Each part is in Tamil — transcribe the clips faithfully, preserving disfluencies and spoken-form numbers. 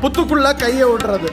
புத்துக்குள்ள கையை விடுறது.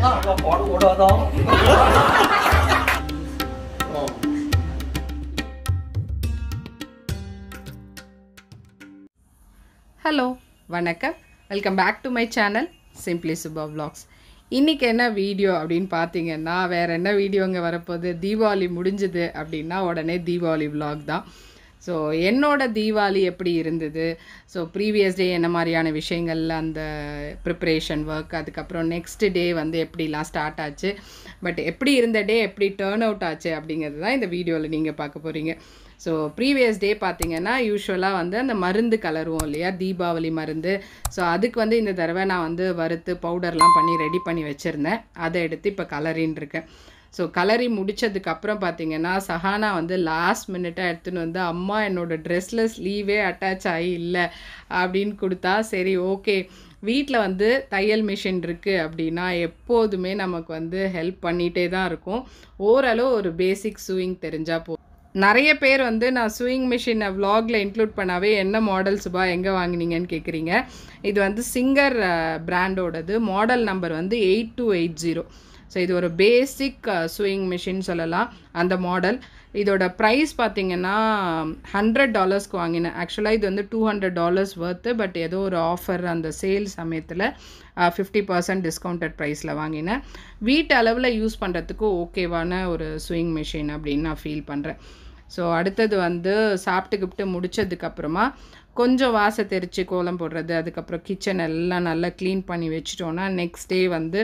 ஹலோ, வணக்கம். Welcome back to my channel simply Subha vlogs. இன்றைக்கி என்ன வீடியோ அப்படின்னு பார்த்தீங்கன்னா, வேறு என்ன வீடியோங்க வரப்போகுது, தீபாவளி முடிஞ்சுது அப்படின்னா உடனே தீபாவளி vlog தான். ஸோ என்னோட தீபாவளி எப்படி இருந்தது, ஸோ ப்ரீவியஸ் டே என்ன மாதிரியான விஷயங்கள், அந்த ப்ரிப்ரேஷன் ஒர்க், அதுக்கப்புறம் நெக்ஸ்ட் டே வந்து எப்படிலாம் ஸ்டார்ட் ஆச்சு, பட் எப்படி இருந்த டே எப்படி டேர்ன் அவுட் ஆச்சு அப்படிங்கிறது தான் இந்த வீடியோவில் நீங்கள் பார்க்க போகிறீங்க. ஸோ ப்ரீவியஸ் டே பார்த்திங்கன்னா யூஸ்வலாக வந்து அந்த மருந்து கலருவோம் இல்லையா, தீபாவளி மருந்து. ஸோ அதுக்கு வந்து இந்த தடவை நான் வந்து வறுத்து பவுடர்லாம் பண்ணி ரெடி பண்ணி வச்சுருந்தேன். அதை எடுத்து இப்போ கலரின்னு இருக்கேன். ஸோ கலரி முடித்ததுக்கப்புறம் பார்த்திங்கன்னா சஹானா வந்து லாஸ்ட் மினிட்டாக எடுத்துன்னு வந்து, அம்மா என்னோடய ட்ரெஸ்ஸில் ஸ்லீவே அட்டாச் ஆகி இல்லை அப்படின்னு கொடுத்தா. சரி, ஓகே, வீட்டில் வந்து தையல் மிஷின் இருக்குது அப்படின்னா எப்போதுமே நமக்கு வந்து ஹெல்ப் பண்ணிகிட்டே தான் இருக்கும். ஓரளவு ஒரு பேசிக் சூயிங் தெரிஞ்சால் போ. நிறைய பேர் வந்து நான் சூயிங் மிஷினை விலாகில் இன்க்ளூட் பண்ணாவே என்ன மாடல் சுபா எங்கே வாங்கினீங்கன்னு கேட்குறீங்க. இது வந்து சிங்கர் பிராண்டோடது. மாடல் நம்பர் வந்து eight two eight zero. So இது ஒரு பேசிக் ஸ்விங் மிஷின் சொல்லலாம், அந்த மாடல். இதோட ப்ரைஸ் பார்த்திங்கன்னா ஹண்ட்ரட் டாலர்ஸ்க்கு வாங்கினேன். ஆக்சுவலாக இது வந்து two hundred dollars worth, but ஏதோ ஒரு ஆஃபர் அந்த சேல் சமயத்தில் ஃபிஃப்டி பர்சன்ட் டிஸ்கவுண்டட் ப்ரைஸில் வாங்கினேன். வீட்டு அளவில் யூஸ் பண்ணுறதுக்கு ஓகேவான ஒரு ஸ்விங் மிஷின் அப்படின்னு நான் ஃபீல் பண்ணுறேன். ஸோ அடுத்தது வந்து சாப்பிட்டு கிப்ட்டு முடித்ததுக்கப்புறமா கொஞ்சம் வாசை தெரித்து கோலம் போடுறது, அதுக்கப்புறம் கிச்சன் எல்லாம் நல்லா க்ளீன் பண்ணி வச்சிட்டோன்னா நெக்ஸ்ட் டே வந்து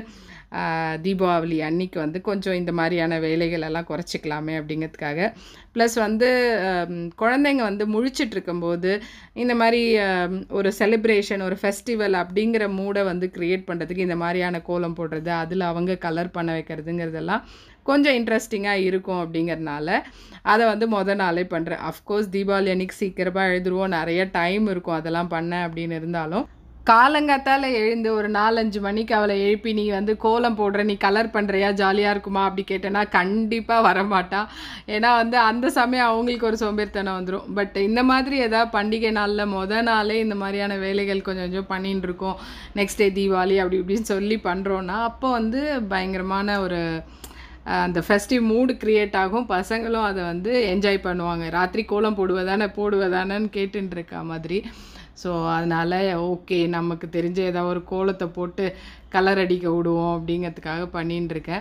தீபாவளி அன்னைக்கு வந்து கொஞ்சம் இந்த மாதிரியான வேலைகள் எல்லாம் குறைச்சிக்கலாமே அப்படிங்கிறதுக்காக. ப்ளஸ் வந்து குழந்தைங்க வந்து முழிச்சிட்டு இருக்கும்போது இந்த மாதிரி ஒரு செலிப்ரேஷன், ஒரு ஃபெஸ்டிவல் அப்படிங்கிற மூடை வந்து க்ரியேட் பண்ணுறதுக்கு இந்த மாதிரியான கோலம் போடுறது, அதில் அவங்க கலர் பண்ண வைக்கிறதுங்கிறதெல்லாம் கொஞ்சம் இன்ட்ரெஸ்டிங்காக இருக்கும் அப்படிங்கிறதுனால அதை வந்து மொதல் நாளே பண்ணுறேன். அஃப்கோர்ஸ் தீபாவளி அன்றைக்கி சீக்கிரமாக எழுதுருவோம், நிறைய டைம் இருக்கும் அதெல்லாம் பண்ண அப்படின்னு இருந்தாலும், காலங்காத்தால் எழுந்து ஒரு நாலஞ்சு மணிக்கு அவளை எழுப்பி நீ வந்து கோலம் போடுற, நீ கலர் பண்ணுறியா, ஜாலியாக இருக்குமா அப்படி கேட்டேன்னா கண்டிப்பாக வரமாட்டா. ஏன்னா வந்து அந்த சமயம் அவங்களுக்கு ஒரு சோம்பேறித்தனம் வந்துடும். பட் இந்த மாதிரி ஏதாவது பண்டிகை நாளில் மொதல் நாளே இந்த மாதிரியான வேலைகள் கொஞ்சம் கொஞ்சம் பண்ணின்னு இருக்கோம், நெக்ஸ்ட் டே தீபாவளி அப்படி இப்படின்னு சொல்லி பண்ணுறோன்னா அப்போ வந்து பயங்கரமான ஒரு அந்த ஃபெஸ்டிவ் மூடு க்ரியேட் ஆகும். பசங்களும் அதை வந்து என்ஜாய் பண்ணுவாங்க. ராத்திரி கோலம் போடுவதானே போடுவதானேன்னு கேட்டுன்னு இருக்கா மாதிரி. ஸோ அதனால் ஓகே, நமக்கு தெரிஞ்ச ஏதாவது ஒரு கோலத்தை போட்டு கலர் அடிக்க விடுவோம் அப்படிங்கிறதுக்காக பண்ணின்னு இருக்கேன்.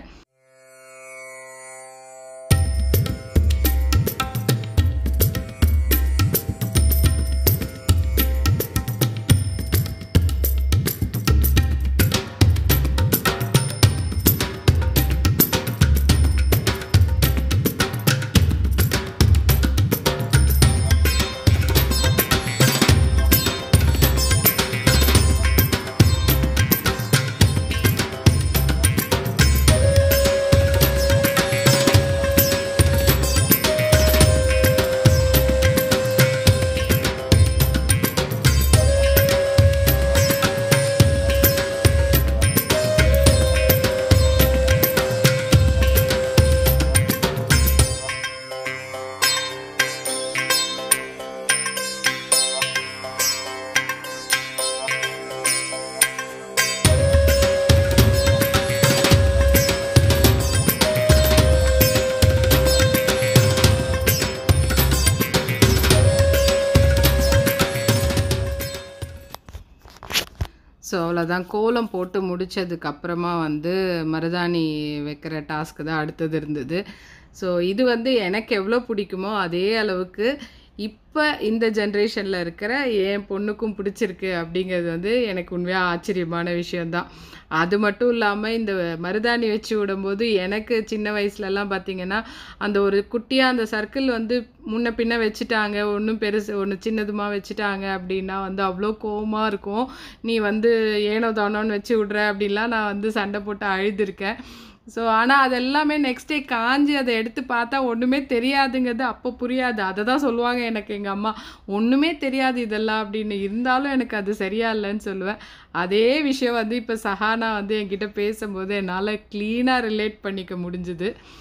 ஸோ அவ்வளோதான், கோலம் போட்டு முடித்ததுக்கப்புறமா வந்து மருதாணி வைக்கிற டாஸ்க்கு தான் அடுத்தது இருந்தது. ஸோ இது வந்து எனக்கு எவ்வளோ பிடிக்குமோ அதே அளவுக்கு இப்போ இந்த ஜென்ரேஷனில் இருக்கிற என் பொண்ணுக்கும் பிடிச்சிருக்கு அப்படிங்கிறது வந்து எனக்கு உண்மையாக ஆச்சரியமான விஷயந்தான். அது மட்டும் இல்லாமல் இந்த மருதாணி வச்சு விடும்போது எனக்கு சின்ன வயசுலலாம் பார்த்திங்கன்னா அந்த ஒரு குட்டியாக அந்த சர்க்கிள் வந்து முன்ன பின்ன வச்சுட்டாங்க, ஒன்றும் பெருசு ஒன்று சின்னதுமாக வச்சுட்டாங்க அப்படின்னா வந்து அவ்வளோ கோவமாக இருக்கும். நீ வந்து ஏனோ தானோன்னு வச்சு விட்ற அப்படின்லாம் நான் வந்து சண்டை போட்டு அழுதுருக்கேன். ஸோ ஆனால் அது எல்லாமே நெக்ஸ்ட் டே காஞ்சி அதை எடுத்து பார்த்தா ஒன்றுமே தெரியாதுங்கிறது அப்போ புரியாது. அதை தான் சொல்லுவாங்க எனக்கு எங்கள் அம்மா, ஒன்றுமே தெரியாது இதெல்லாம் அப்படின்னு. இருந்தாலும் எனக்கு அது சரியா இல்லைன்னு சொல்லுவேன். அதே விஷயம் வந்து இப்போ சஹானா வந்து என்கிட்ட பேசும்போது என்னால் க்ளீனாக ரிலேட் பண்ணிக்க முடிஞ்சுது.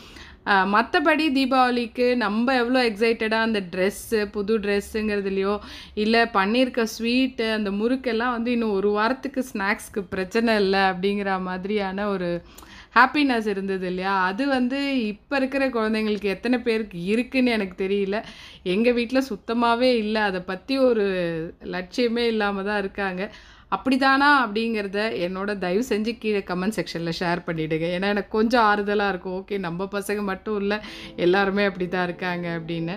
மற்றபடி தீபாவளிக்கு நம்ம எவ்வளோ எக்ஸைட்டடாக அந்த ட்ரெஸ்ஸு புது ட்ரெஸ்ஸுங்கிறதுலையோ இல்லை பண்ணியிருக்க ஸ்வீட்டு அந்த முறுக்கெல்லாம் வந்து இன்னும் ஒரு வாரத்துக்கு ஸ்நாக்ஸ்க்கு பிரச்சனை இல்லை அப்படிங்கிற மாதிரியான ஒரு ஹாப்பினஸ் இருந்தது இல்லையா? அது வந்து இப்போ இருக்கிற குழந்தைங்களுக்கு எத்தனை பேருக்கு இருக்குன்னு எனக்கு தெரியல. எங்கள் வீட்டில் சுத்தமாகவே இல்லை. அதை பற்றி ஒரு லட்சியமே இல்லாமல் தான் இருக்காங்க. அப்படிதானா அப்படிங்கிறத என்னோட தயவு செஞ்சு கீழே கமெண்ட் செக்ஷனில் ஷேர் பண்ணிவிடுங்க. ஏன்னா எனக்கு கொஞ்சம் ஆறுதலாக இருக்கும். ஓகே, நம்ம பசங்க மட்டும் இல்லை, எல்லாருமே அப்படி தான் இருக்காங்க அப்படின்னு.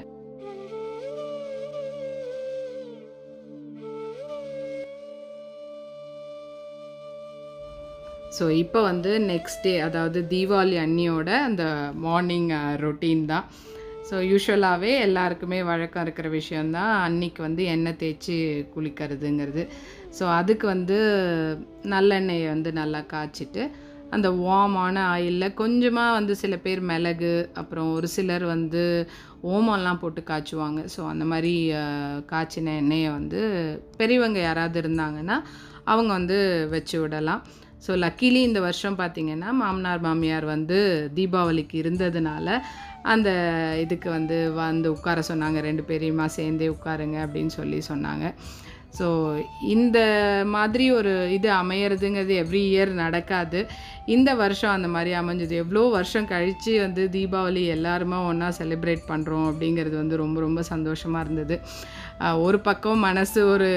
ஸோ இப்போ வந்து நெக்ஸ்ட் டே, அதாவது தீபாவளி அன்னியோட அந்த மார்னிங் ரொட்டீன் தான். ஸோ யூஸ்வலாகவே எல்லாருக்குமே வழக்கம் இருக்கிற விஷயந்தான் அன்னைக்கு வந்து எண்ணெய் தேய்ச்சி குளிக்கிறதுங்கிறது. ஸோ அதுக்கு வந்து நல்லெண்ணெயை வந்து நல்லா காய்ச்சிட்டு அந்த வார்மான ஆயிலில் கொஞ்சமாக வந்து சில பேர் மிளகு, அப்புறம் ஒரு சிலர் வந்து ஓமம்லாம் போட்டு காய்ச்சுவாங்க. ஸோ அந்த மாதிரி காய்ச்சின எண்ணெயை வந்து பெரியவங்க யாராவது இருந்தாங்கன்னா அவங்க வந்து வச்சு விடலாம். ஸோ லக்கிலி இந்த வருஷம் பார்த்திங்கன்னா மாமனார் மாமியார் வந்து தீபாவளிக்கு இருந்ததுனால அந்த இதுக்கு வந்து வந்து உட்கார சொன்னாங்க. ரெண்டு பேரையுமா சேர்ந்தே உட்காருங்க அப்படின்னு சொல்லி சொன்னாங்க. ஸோ இந்த மாதிரி ஒரு இது அமையிறதுங்கிறது எவ்ரி இயர் நடக்காது. இந்த வருஷம் அந்த மாதிரி அமைஞ்சது. எவ்வளோ வருஷம் கழித்து வந்து தீபாவளி எல்லாருமா ஒன்றா செலிப்ரேட் பண்ணுறோம் அப்படிங்கிறது வந்து ரொம்ப ரொம்ப சந்தோஷமாக இருந்தது. ஒரு பக்கம் மனசு ஒரு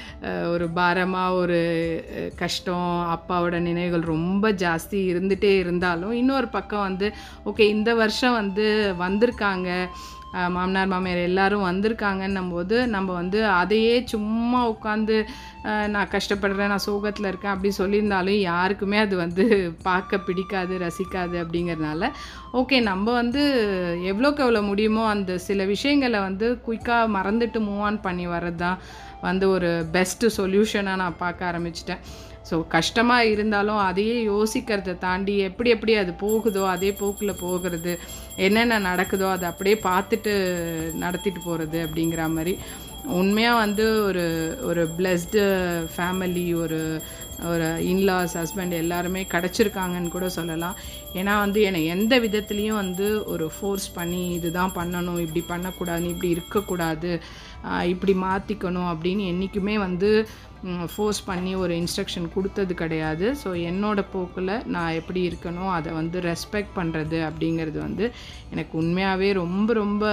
ஒரு பாரமாக, ஒரு கஷ்டம், அப்பாவோட நினைவுகள் ரொம்ப ஜாஸ்தி இருந்துகிட்டே இருந்தாலும், இன்னொரு பக்கம் வந்து ஓகே இந்த வருஷம் வந்து வந்திருக்காங்க, மாமனார் மாமியார் எல்லோரும் வந்திருக்காங்கன்னும் போது நம்ம வந்து அதையே சும்மா உட்காந்து நான் கஷ்டப்படுறேன், நான் சோகத்தில் இருக்கேன் அப்படி சொல்லியிருந்தாலும் யாருக்குமே அது வந்து பார்க்க பிடிக்காது, ரசிக்காது. அப்படிங்கிறதுனால ஓகே நம்ம வந்து எவ்வளோக்கு எவ்வளோ முடியுமோ அந்த சில விஷயங்களை வந்து குயிக்காக மறந்துட்டு மூவ் ஆன் பண்ணி வர்றது தான் வந்து ஒரு பெஸ்ட்டு சொல்யூஷனாக நான் பார்க்க ஆரம்பிச்சிட்டேன். ஸோ கஷ்டமாக இருந்தாலும் அதையே யோசிக்கிறத தாண்டி எப்படி எப்படி அது போகுதோ அதே போக்கில் போகிறது, என்னென்ன நடக்குதோ அதை அப்படியே பார்த்துட்டு நடத்திட்டு போகிறது அப்படிங்கிற மாதிரி. உண்மையாக வந்து ஒரு ஒரு பிளஸ்டு ஃபேமிலி, ஒரு ஒரு இன்லாஸ், ஹஸ்பண்ட் எல்லாருமே கிடச்சிருக்காங்கன்னு கூட சொல்லலாம். ஏன்னா வந்து என்னை எந்த விதத்துலேயும் வந்து ஒரு ஃபோர்ஸ் பண்ணி இதுதான் பண்ணணும், இப்படி பண்ணக்கூடாது, இப்படி இருக்கக்கூடாது, இப்படி மாற்றிக்கணும் அப்படின்னு என்றைக்குமே வந்து ஃபோர்ஸ் பண்ணி ஒரு இன்ஸ்ட்ரக்ஷன் கொடுத்தது கிடையாது. ஸோ என்னோடய போக்கில் நான் எப்படி இருக்கணும் அதை வந்து ரெஸ்பெக்ட் பண்ணுறது அப்படிங்கிறது வந்து எனக்கு உண்மையாகவே ரொம்ப ரொம்ப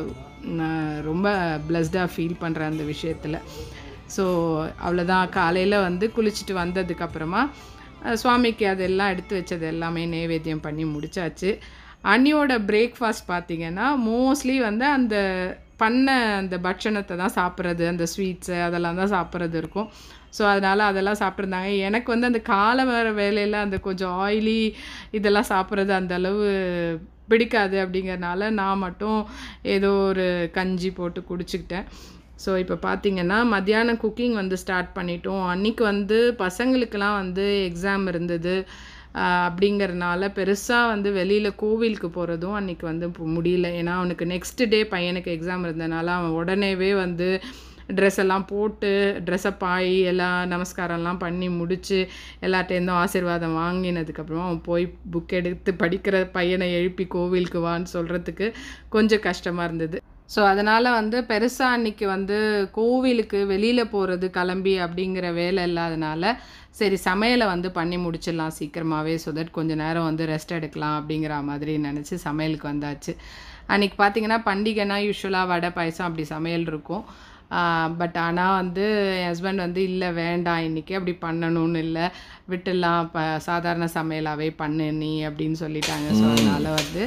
ரொம்ப பிளஸ்டாக ஃபீல் பண்ணுறேன் அந்த விஷயத்தில். ஸோ அவ்வளோதான். காலையில் வந்து குளிச்சுட்டு வந்ததுக்கப்புறமா சுவாமிக்கு அதெல்லாம் எடுத்து வச்சது எல்லாமே நைவேத்தியம் பண்ணி முடித்தாச்சு. அன்னியோட பிரேக்ஃபாஸ்ட் பார்த்திங்கன்னா மோஸ்ட்லி வந்து அந்த பண்ண அந்த பட்சணத்தை தான் சாப்பிட்றது, அந்த ஸ்வீட்ஸு அதெல்லாம் தான் சாப்பிட்றது இருக்கும். ஸோ அதனால் அதெல்லாம் சாப்பிட்ருந்தாங்க. எனக்கு வந்து அந்த காலை வர வேலையில் அந்த கொஞ்சம் ஆயிலி இதெல்லாம் சாப்பிட்றது அந்தளவு பிடிக்காது. அப்படிங்கிறனால நான் மட்டும் ஏதோ ஒரு கஞ்சி போட்டு குடிச்சிக்கிட்டேன். ஸோ இப்போ பார்த்திங்கன்னா மத்தியானம் குக்கிங் வந்து ஸ்டார்ட் பண்ணிட்டோம். அன்றைக்கி வந்து பசங்களுக்கெல்லாம் வந்து எக்ஸாம் இருந்தது. அப்படிங்கிறனால பெருசாக வந்து வெளியில் கோவிலுக்கு போகிறதும் அன்றைக்கி வந்து முடியல. ஏன்னா அவனுக்கு நெக்ஸ்ட் டே பையனுக்கு எக்ஸாம் இருந்ததுனால அவன் உடனேவே வந்து ட்ரெஸ் எல்லாம் போட்டு ட்ரெஸ்அப் ஆகி எல்லாம் நமஸ்காரம்லாம் பண்ணி முடித்து எல்லார்ட்டேருந்தும் ஆசீர்வாதம் வாங்கினதுக்கப்புறம் அவன் போய் புக் எடுத்து படிக்கிற பையனை எழுப்பி கோவிலுக்கு வான்னு சொல்கிறதுக்கு கொஞ்சம் கஷ்டமாக இருந்தது. ஸோ அதனால் வந்து பெருசாக அன்றைக்கி வந்து கோவிலுக்கு வெளியில் போகிறது கிளம்பி அப்படிங்கிற வேலை இல்லாதனால சரி சமையலை வந்து பண்ணி முடிச்சிடலாம் சீக்கிரமாகவே, ஸோ தட் கொஞ்சம் நேரம் வந்து ரெஸ்ட் எடுக்கலாம் அப்படிங்கிற மாதிரி நினச்சி சமையலுக்கு வந்தாச்சு. அன்றைக்கி பார்த்திங்கன்னா பண்டிகைனா யூஸ்வலாக வடை பாயசம் அப்படி சமையல் இருக்கும். பட் ஆனால் வந்து என் ஹஸ்பண்ட் வந்து இல்லை வேண்டாம் இன்றைக்கி அப்படி பண்ணணும்னு இல்லை, விட்டுடலாம், ப சாதாரண சமையலாகவே பண்ணு நீ அப்படின்னு சொல்லிட்டாங்க. ஸோ அதனால் வந்து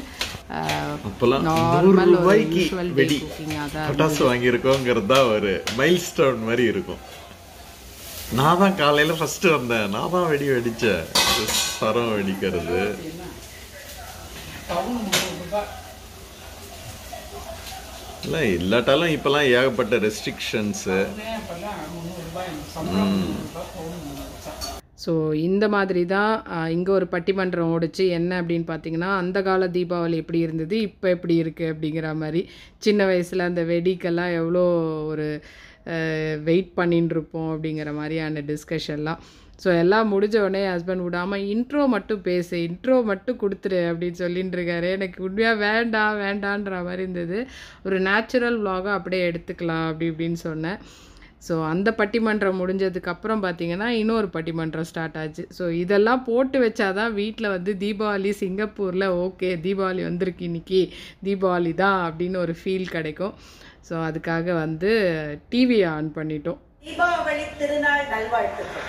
நார்மல் ஒரு யூஸ்வல் டே குக்கிங்காக தான் பட்டாசு வாங்கியிருக்கோங்கிறது தான் ஒரு மைல் ஸ்டோன் மாதிரி இருக்கும். நான் தான் காலையில் ஃபஸ்ட்டு வந்தேன், நான் தான் வெடி வெடித்தேன். சரம் வெடிக்கிறது இல்லை இல்லாட்டாலும் இப்போலாம் ஏகப்பட்ட ரெஸ்ட்ரிக்ஷன்ஸு. ஸோ இந்த மாதிரி தான் இங்கே ஒரு பட்டிமன்றம் ஓடிச்சு. என்ன அப்படின்னு பார்த்தீங்கன்னா அந்த கால தீபாவளி எப்படி இருந்தது, இப்போ எப்படி இருக்குது அப்படிங்கிற மாதிரி. சின்ன வயசில் அந்த வெடிக்கெல்லாம் எவ்வளோ ஒரு வெயிட் பண்ணின்னு இருப்போம் அப்படிங்கிற மாதிரியான டிஸ்கஷன்லாம். ஸோ எல்லாம் முடிஞ்ச உடனே ஹஸ்பண்ட் விடாமல் இன்ட்ரோ மட்டும் பேசு, இன்ட்ரோ மட்டும் கொடுத்துரு அப்படின்னு சொல்லிட்டு இருக்காரு. எனக்கு உண்மையாக வேண்டாம் வேண்டான்ற மாதிரி இருந்தது. ஒரு நேச்சுரல் vlog-ஆ அப்படியே எடுத்துக்கலாம் அப்படி இப்படின்னு சொன்னேன். ஸோ அந்த பட்டிமன்றம் முடிஞ்சதுக்கப்புறம் பார்த்தீங்கன்னா இன்னொரு பட்டிமன்றம் ஸ்டார்ட் ஆச்சு. ஸோ இதெல்லாம் போட்டு வச்சா தான் வீட்டில் வந்து தீபாவளி சிங்கப்பூரில் ஓகே தீபாவளி வந்திருக்கு இன்னைக்கு தீபாவளி தான் அப்படின்னு ஒரு ஃபீல் கிடைக்கும். ஸோ அதுக்காக வந்து டிவியை ஆன் பண்ணிட்டோம். தீபாவளி திருநாள் நல்வாழ்த்துக்கள்.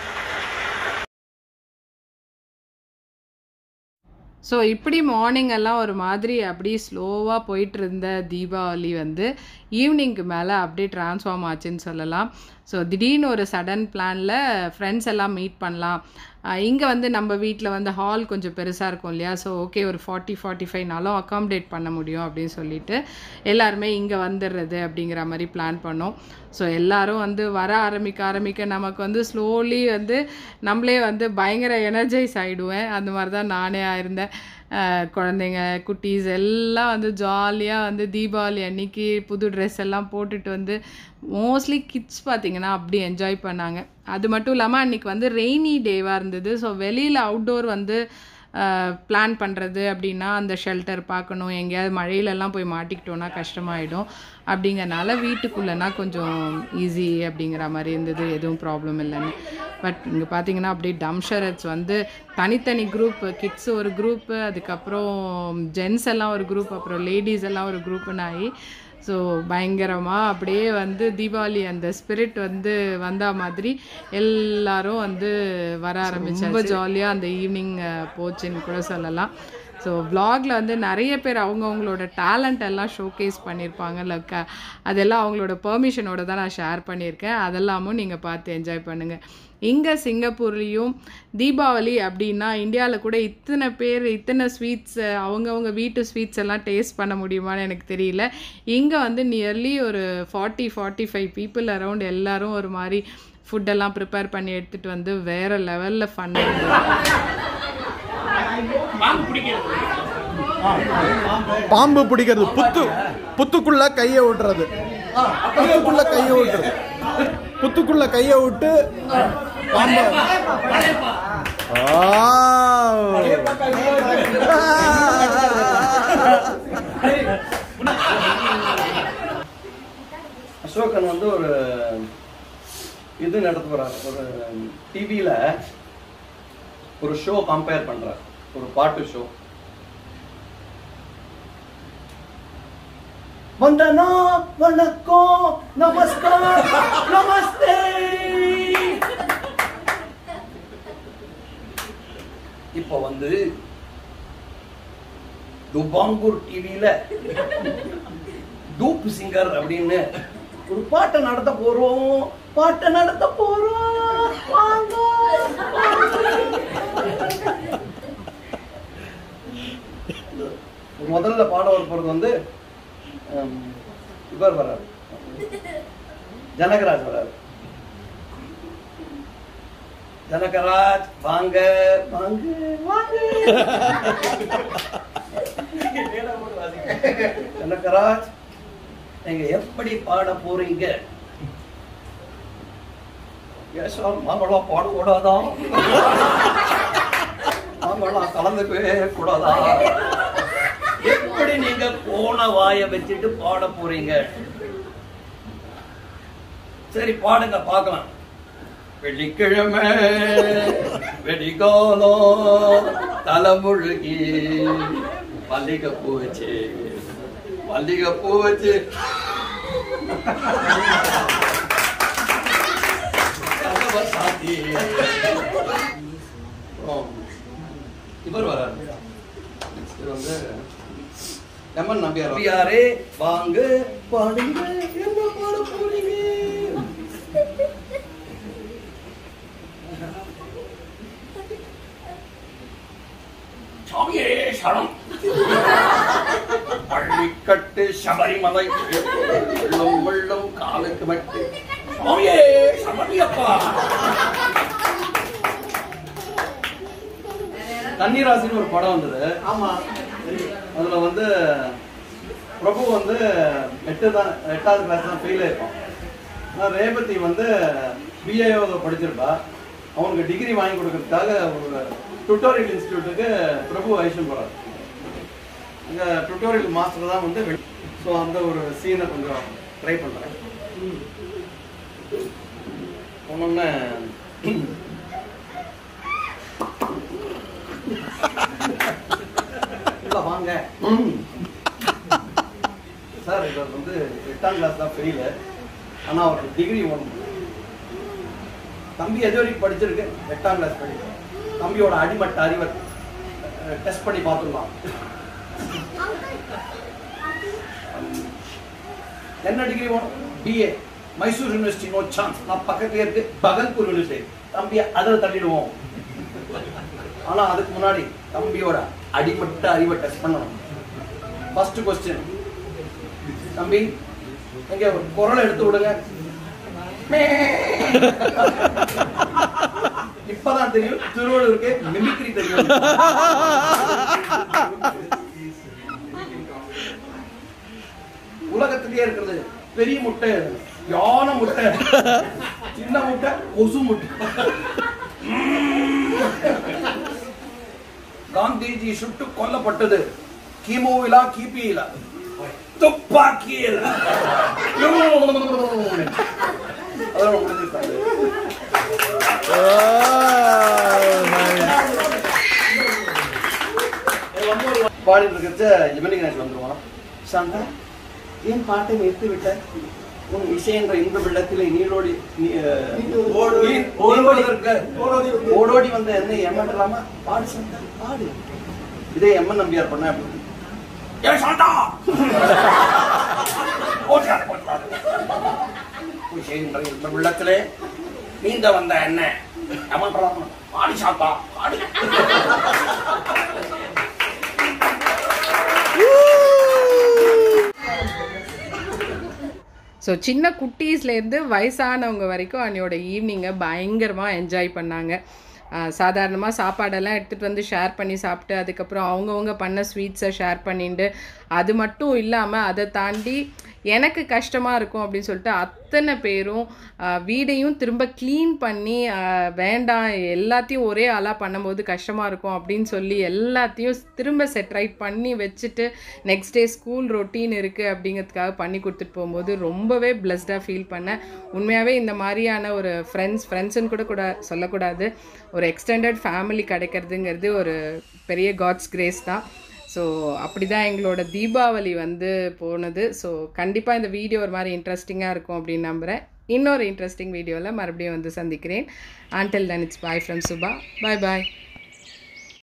ஸோ இப்படி மார்னிங் எல்லாம் ஒரு மாதிரி அப்படியே ஸ்லோவாக போயிட்டு இருந்த தீபாவளி வந்து ஈவினிங்க்கு மேலே அப்படியே ட்ரான்ஸ்ஃபார்ம் ஆச்சுன்னு சொல்லலாம். ஸோ திடீர்னு ஒரு சடன் பிளானில் ஃப்ரெண்ட்ஸ் எல்லாம் மீட் பண்ணலாம். இங்கே வந்து நம்ம வீட்டில் வந்து ஹால் கொஞ்சம் பெருசாக இருக்கும் இல்லையா, ஸோ ஓகே ஒரு ஃபார்ட்டி ஃபார்ட்டி ஃபைவ்னாலும் அக்காமடேட் பண்ண முடியும் அப்படின்னு சொல்லிட்டு எல்லாருமே இங்கே வந்துடுறது அப்படிங்கிற மாதிரி பிளான் பண்ணோம். ஸோ எல்லோரும் வந்து வர ஆரம்பிக்க ஆரம்பிக்க நமக்கு வந்து ஸ்லோலி வந்து நம்மளே வந்து பயங்கர எனர்ஜைஸ் ஆகிடுவேன். அந்த மாதிரி தான் நானே ஆயிருந்தேன். குழந்தைங்க குட்டீஸ் எல்லாம் வந்து ஜாலியாக வந்து தீபாவளி அன்னைக்கு புது ட்ரெஸ் எல்லாம் போட்டுட்டு வந்து மோஸ்ட்லி கிட்ஸ் பார்த்திங்கன்னா அப்படி என்ஜாய் பண்ணாங்க. அது மட்டும் இல்லாமல் அன்றைக்கி வந்து ரெய்னி டேவாக இருந்தது. ஸோ வெளியில் அவுட்டோர் வந்து பிளான் பண்ணுறது அப்படின்னா அந்த ஷெல்டர் பார்க்கணும், எங்கேயாவது மழையிலலாம் போய் மாட்டிக்கிட்டோன்னா கஷ்டமாயிடும். அப்படிங்கிறனால வீட்டுக்குள்ளேனா கொஞ்சம் ஈஸி அப்படிங்கிற மாதிரி இருந்தது, எதுவும் ப்ராப்ளம் இல்லைன்னு. பட் இங்கே பார்த்தீங்கன்னா அப்படியே டம்ஷரட்ஸ் வந்து தனித்தனி குரூப், கிட்ஸ் ஒரு குரூப்பு, அதுக்கப்புறம் ஜென்ஸ் எல்லாம் ஒரு குரூப், அப்புறம் லேடிஸ் எல்லாம் ஒரு குரூப்புன்னு ஆகி ஸோ பயங்கரமாக அப்படியே வந்து தீபாவளி அந்த ஸ்பிரிட் வந்து வந்த மாதிரி எல்லாரும் வந்து வர ஆரம்பிச்சு ரொம்ப ஜாலியாக அந்த ஈவினிங் போச்சுன்னு கூட சொல்லலாம். ஸோ vlogல வந்து நிறைய பேர் அவங்கவுங்களோட டேலண்ட் எல்லாம் ஷோகேஸ் பண்ணியிருப்பாங்க. லைக் அதெல்லாம் அவங்களோட பெர்மிஷனோட தான் நான் ஷேர் பண்ணியிருக்கேன். அதெல்லாமும் நீங்கள் பார்த்து என்ஜாய் பண்ணுங்கள். இங்கே சிங்கப்பூர்லேயும் தீபாவளி அப்படின்னா இந்தியாவில் கூட இத்தனை பேர் இத்தனை ஸ்வீட்ஸ் அவங்கவுங்க வீட்டு ஸ்வீட்ஸ் எல்லாம் டேஸ்ட் பண்ண முடியுமான்னு எனக்கு தெரியல. இங்கே வந்து நியர்லி ஒரு forty forty five people around எல்லோரும் ஒரு மாதிரி ஃபுட்டெல்லாம் ப்ரிப்பேர் பண்ணி எடுத்துகிட்டு வந்து வேறு லெவலில் ஃபன் பாம்பு பிடிக்கிறது, புத்து புத்துக்குள்ள கையை விட்டுறது, புத்துக்குள்ள கையை விட்டுறது, புத்துக்குள்ள கையை விட்டு பாம்பு. அசோகன் வந்து ஒரு இது நடத்த போறாரு, ஒரு டிவியில ஒரு ஷோ கம்பேர் பண்றாரு, ஒரு பாட்டு ஷோ. வந்தனா வணக்கம் நமஸ்கார் நமஸ்தே. இப்போ வந்து துபாங்கூர் டிவியில டூப் சிங்கர் அப்படின்னு ஒரு பாட்டை நடத்த போறோம் பாட்டை நடத்த போறோம் வாங்க. முதல்ல பாட போறது வந்து இவர் வர்றாரு, ஜனகராஜ் வர்றாரு. ஜனகராஜ் வாங்க வாங்க வாங்க. ஜனகராஜ் நீங்க எப்படி பாட போறீங்க? மாங்கலாம் பாடக்கூடாதா? மாங்கலாம் கலந்துக்கவே கூடாதா? எப்படி நீங்க போன வாய வச்சுட்டு பாட போறீங்க? சரி பாடுங்க பார்க்கலாம். வெள்ளிக்கிழமை வெடிகாலம் தலைமுழுகி மல்லிகை பூ வச்சு மல்லிகை பூ வச்சு சாத்தி இவர் வராரு வந்து எம்மன் நம்பியார். நம்பியாரே வாங்க பாடுங்க. என்ன பாட போறீங்க? சாமியே சரணம். பள்ளிக்கட்டு சபரிமலை வெள்ளம் வெள்ளம் காலுக்கு மட்டு சாமியே சமதியப்பா. கன்னிராசின்னு ஒரு படம் வந்தது. ஆமா, அதுல வந்து பிரபு வந்து எட்டு தான் எட்டாவது கிளாஸ் தான் ஃபெயில் ஆயிருப்பான். ரேவதி வந்து பிஏஓ படிச்சிருப்பா. அவனுக்கு டிகிரி வாங்கி கொடுக்கறதுக்காக ஒரு டுட்டோரியல் இன்ஸ்டியூட்டுக்கு பிரபு ஐஷன் போகிறார். இந்த டுட்டோரியல் மாஸ்டர் தான் வந்து. ஸோ அந்த ஒரு சீனை கொஞ்சம் ட்ரை பண்ணுறேன். ஒன்னொன்னு இல்லை வாங்க சார், இவர் வந்து எட்டாம் கிளாஸ் தான் ஃபெயிலு, ஆனால் அவருக்கு டிகிரி ஒன்று. தம்பி எது வரைக்கும் படிச்சிருக்கு? எட்டாம் கிளாஸ் படிக்கும். தம்பியோட அடிமட்ட அறிவை டெஸ்ட் பண்ணி பார்த்துடலாம். என்ன டிகிரி வேணும்? BA Mysore university, no chance. நான் பக்கத்துல இருக்கு பகல்பூர் யூனிவர்சிட்டி. தம்பியை அதில் தள்ளிடுவோம். ஆனா அதுக்கு முன்னாடி தம்பியோட அடிமட்ட அறிவை டெஸ்ட் பண்ணணும். ஃபர்ஸ்ட் கொஸ்டின், தம்பி எங்க ஒரு குரலை எடுத்து விடுங்க. இப்பதான் தெரியும் திருவள்ளுவருக்கு மிமிக்ரி தெரியும். உலகத்திலேயே இருக்கிறது பெரிய முட்டை யானை முட்டை, சின்ன முட்டை கொசு முட்டை. காந்திஜி சுட்டு கொல்லப்பட்டது கிமுவிலா கிபியிலா? துப்பாக்கியில். பாடிட்டு இருக்கிறச்ச ஜெமினி கணேஷ் வந்துருவான். சாந்தா ஏன் பாட்டை நிறுத்தி விட்ட? உன் இசை என்ற இன்ப வெள்ளத்திலே நீரோடி ஓடோடி வந்த என்ன எம்மன்றாமா? பாடு சாந்தா பாடு. இதே எம்மன் நம்பியார் பண்ண வெள்ளத்திலே நீந்த வந்த என்ன எம்மன்றாமா? பாடி சாந்தா பாடு. ஸோ சின்ன குட்டீஸ்லேருந்து வயசானவங்க வரைக்கும் அன்னையோட ஈவினிங்கை பயங்கரமாக என்ஜாய் பண்ணாங்க. சாதாரணமாக சாப்பாடெல்லாம் எடுத்துகிட்டு வந்து ஷேர் பண்ணி சாப்பிட்டு, அதுக்கப்புறம் அவங்கவுங்க பண்ண ஸ்வீட்ஸை ஷேர் பண்ணிட்டு, அது மட்டும் இல்லாமல் அதை தாண்டி எனக்கு கஷ்டமாக இருக்கும் அப்படின்னு சொல்லிட்டு அத்தனை பேரும் வீடையும் திரும்ப க்ளீன் பண்ணி, வேண்டாம் எல்லாத்தையும் ஒரே ஆளாக பண்ணும்போது கஷ்டமாக இருக்கும் அப்படின்னு சொல்லி எல்லாத்தையும் திரும்ப செட் ரைட் பண்ணி வச்சுட்டு நெக்ஸ்ட் டே ஸ்கூல் ரொட்டீன் இருக்குது அப்படிங்கிறதுக்காக பண்ணி கொடுத்துட்டு போகும்போது ரொம்பவே பிளஸ்டாக ஃபீல் பண்ணேன். உண்மையாகவே இந்த மாதிரியான ஒரு ஃப்ரெண்ட்ஸ் ஃப்ரெண்ட்ஸுன்னு கூட கூட சொல்லக்கூடாது, ஒரு எக்ஸ்டெண்டட் ஃபேமிலி கிடைக்கிறதுங்கிறது ஒரு பெரிய காட்ஸ் கிரேஸ் தான். ஸோ அப்படி தான் எங்களோட தீபாவளி வந்து போனது. ஸோ கண்டிப்பாக இந்த வீடியோ ஒரு மாதிரி இன்ட்ரெஸ்டிங்காக இருக்கும் அப்படின்னு நம்புகிறேன். இன்னொரு இன்ட்ரெஸ்டிங் வீடியோவில் மறுபடியும் வந்து சந்திக்கிறேன். Until then, it's bye from Subha. Bye bye.